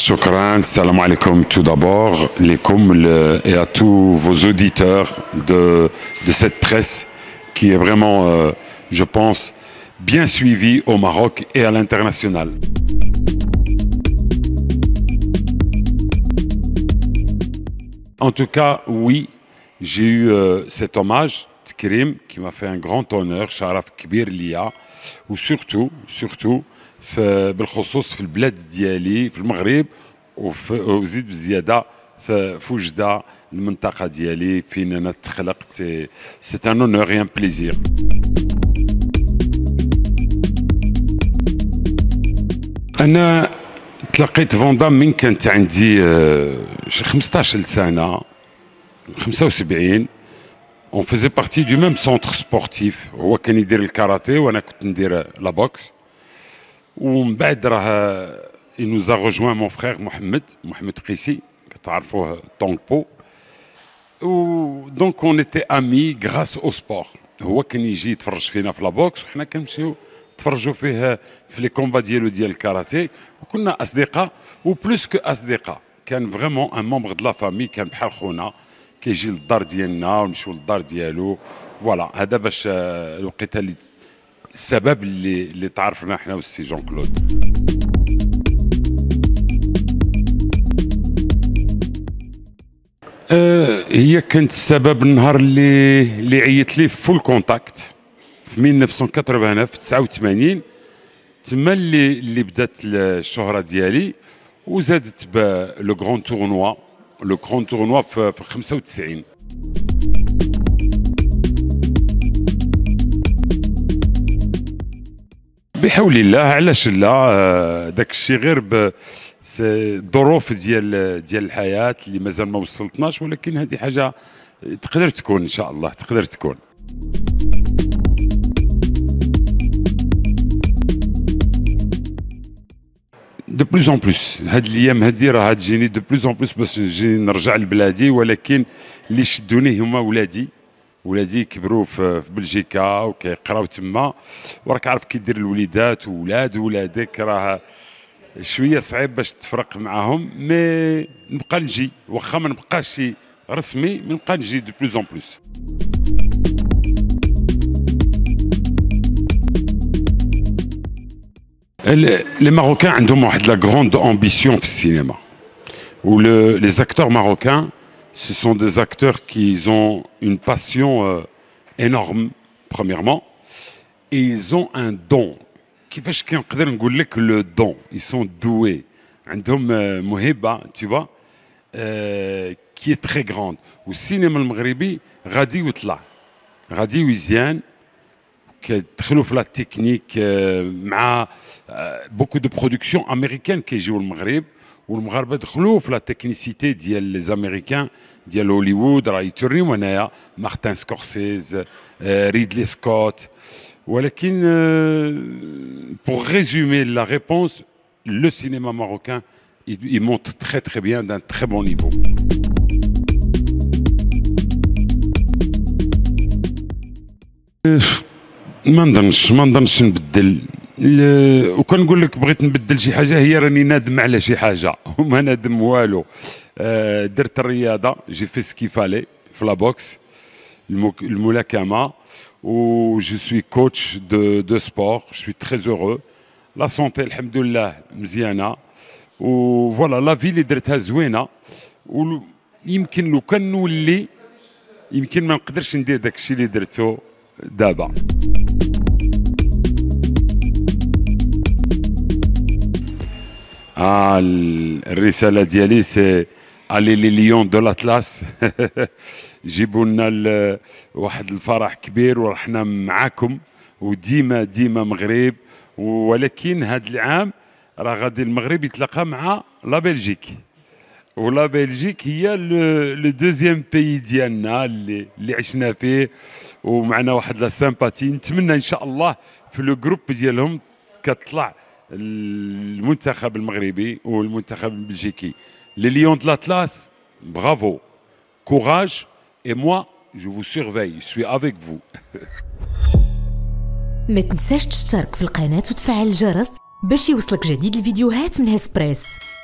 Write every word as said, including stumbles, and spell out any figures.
Shukran, salam alaikum tout d'abord, leskum le, et à tous vos auditeurs de, de cette presse qui est vraiment, euh, je pense, bien suivie au Maroc et à l'international. En tout cas, oui, j'ai eu euh, cet hommage, Tkrim, qui m'a fait un grand honneur, Sharaf Kbir Liya, ou surtout, surtout, بالخصوص في البلاد ديالي في المغرب وزيد بزياده في وجده المنطقه ديالي فين انا تخلقت. سي ان اونور اي ان بليزير. انا تلقيت فوندام من كانت عندي شي خمسطاش سنه، خمسة وسبعين. اون فيزي بارتي دو ميم سونتر سبورتيف، هو كان يدير الكاراتيه وانا كنت ندير لا بوكس. ومن بعد راه il nous a rejoint mon frère Mohamed Mohamed Qissi كتعرفوه طونغبو. و دونك اون ايتي امي غراس او سبور. هو كان يجي يتفرج فينا في لا بوكس وحنا كنمشيو نتفرجوا فيه في لي كومبا ديالو ديال الكاراتيه، وكنا اصدقاء وبلوس كو اصدقاء. كان فريمون ان مومبر دو لا فامي، كان بحال خونا كيجي للدار ديالنا ونمشيو للدار ديالو. فوالا هذا باش الوقيته اللي السبب اللي اللي تعرفنا احنا والسي جون كلود. أه هي كانت السبب النهار اللي اللي عيط لي فول كونتاكت في ألف وتسعمائة وثمانية وثمانين في تسعة وثمانين، تما اللي اللي بدات الشهره ديالي، وزادت لو غران تورنوا لو غران تورنوا في خمسة وتسعين. بحول الله، علاش لا، داك الشيء غير بالظروف ديال ديال الحياه اللي مازال ما وصلتناش، ولكن هذه حاجه تقدر تكون ان شاء الله، تقدر تكون. دو بلوز اون بلوس هاد الايام هادي راه تجيني دو بلوز اون بلوس باش نجي نرجع لبلادي، ولكن اللي شدوني هما ولادي. ولادي كبروا في بلجيكا وكيقراو تما، وراك عارف كي دير الوليدات وولاد ولادك راه شويه صعيب باش تفرق معاهم. مي نبقى نجي، واخا ما نبقاش رسمي نبقى نجي دو بلوز اون بلوس. لي ماروكان عندهم واحد لا غروند امبيسيون في السينما، و لي زاكتور ماروكان ce sont des acteurs qui ont une passion euh, énorme, premièrement, et ils ont un don. كيفاش كنقدر نقول لك لو دون؟ ils sont doués. عندهم موهبة، tu vois, euh, qui est très grande. والسينما المغربي غادي ويطلع، غادي ويزيان، كيدخلوا في لا تكنيك مع بوكو دو برودكسيون امريكان كيجيو المغرب، والمغاربه دخلوا في لا تكنيسيتي ديال لي زاميريكان ديال هوليوود، راه يتورنيو هنايا مارتن سكورسيز، ريدلي سكوت. ولكن pour résumer la réponse, le cinéma marocain il, il monte très très bien, d'un très bon niveau. ما نظنش ما نظنش نبدل، وكنقول لك بغيت نبدل شي حاجه هي راني نادم على شي حاجه وما نادم والو. آه درت الرياضه، جي في سكي فالي في لا بوكس الملاكمه، و جو سوي كوتش دو دو سبور، جو سوي تري هورو. لا سونتي الحمد لله مزيانه، و فوالا لا في اللي درتها زوينه. ويمكن لو كان نولي يمكن ما نقدرش ندير داك الشيء اللي درته دابا. آه الرسالة ديالي سي الي لي ليون دو لاتلاس. جيبوا لنا واحد الفرح كبير ورحنا معاكم، وديما ديما مغرب. ولكن هذا العام راه غادي المغرب يتلاقى مع لا بلجيك، ولا بلجيك هي لو دوزيام بيي ديالنا اللي اللي عشنا فيه، ومعنا واحد لا سامباتي. نتمنى ان شاء الله في لو جروب ديالهم كتطلع المنتخب المغربي والمنتخب البلجيكي. Les lions de l'Atlas, bravo, courage, et moi je vous surveille, je suis avec vous. ما تنساش تشترك في القناة وتفعل الجرس باش يوصلك جديد الفيديوهات من هسبريس.